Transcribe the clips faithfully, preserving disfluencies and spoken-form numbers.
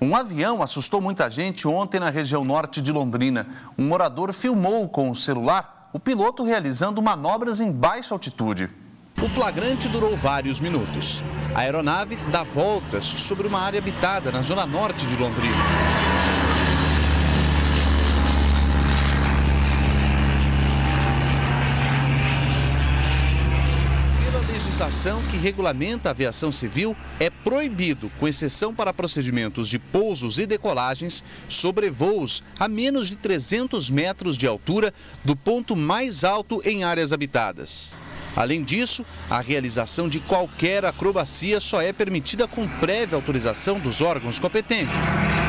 Um avião assustou muita gente ontem na região norte de Londrina. Um morador filmou com o celular o piloto realizando manobras em baixa altitude. O flagrante durou vários minutos. A aeronave dá voltas sobre uma área habitada na zona norte de Londrina. A legislação que regulamenta a aviação civil é proibido, com exceção para procedimentos de pousos e decolagens, sobrevoos a menos de trezentos metros de altura do ponto mais alto em áreas habitadas. Além disso, a realização de qualquer acrobacia só é permitida com prévia autorização dos órgãos competentes.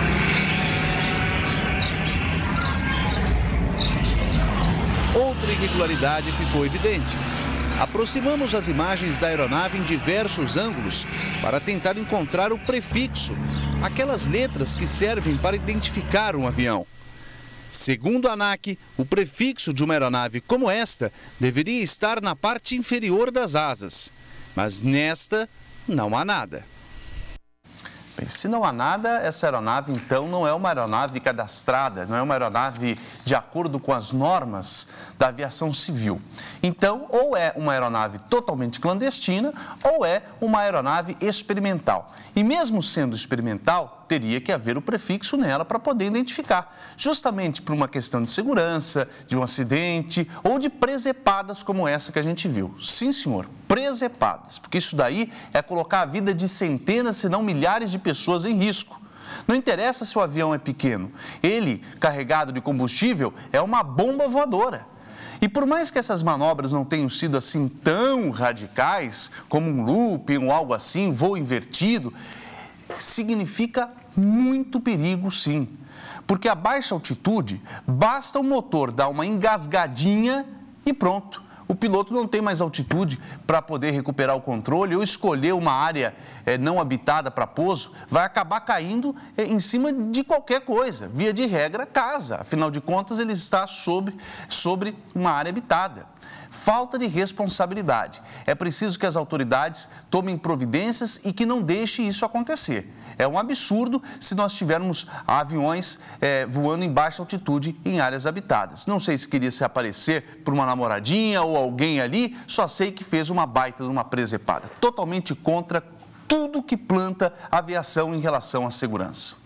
Outra irregularidade ficou evidente. Aproximamos as imagens da aeronave em diversos ângulos para tentar encontrar o prefixo, aquelas letras que servem para identificar um avião. Segundo a ANAC, o prefixo de uma aeronave como esta deveria estar na parte inferior das asas, mas nesta não há nada. Bem, se não há nada, essa aeronave então não é uma aeronave cadastrada, não é uma aeronave de acordo com as normas da aviação civil. Então, ou é uma aeronave totalmente clandestina ou é uma aeronave experimental. E mesmo sendo experimental, teria que haver o prefixo nela para poder identificar, justamente por uma questão de segurança, de um acidente ou de presepadas como essa que a gente viu. Sim, senhor, presepadas, porque isso daí é colocar a vida de centenas, se não milhares de pessoas em risco. Não interessa se o avião é pequeno, ele, carregado de combustível, é uma bomba voadora. E por mais que essas manobras não tenham sido assim tão radicais, como um looping ou algo assim, voo invertido, significa muito perigo, sim. Porque a baixa altitude, basta o motor dar uma engasgadinha e pronto. O piloto não tem mais altitude para poder recuperar o controle ou escolher uma área é, não habitada para pouso, vai acabar caindo é, em cima de qualquer coisa. Via de regra, casa. Afinal de contas, ele está sobre, sobre uma área habitada. Falta de responsabilidade. É preciso que as autoridades tomem providências e que não deixem isso acontecer. É um absurdo se nós tivermos aviões é, voando em baixa altitude em áreas habitadas. Não sei se queria se aparecer por uma namoradinha ou alguém ali, só sei que fez uma baita de uma presepada. Totalmente contra tudo que planta a aviação em relação à segurança.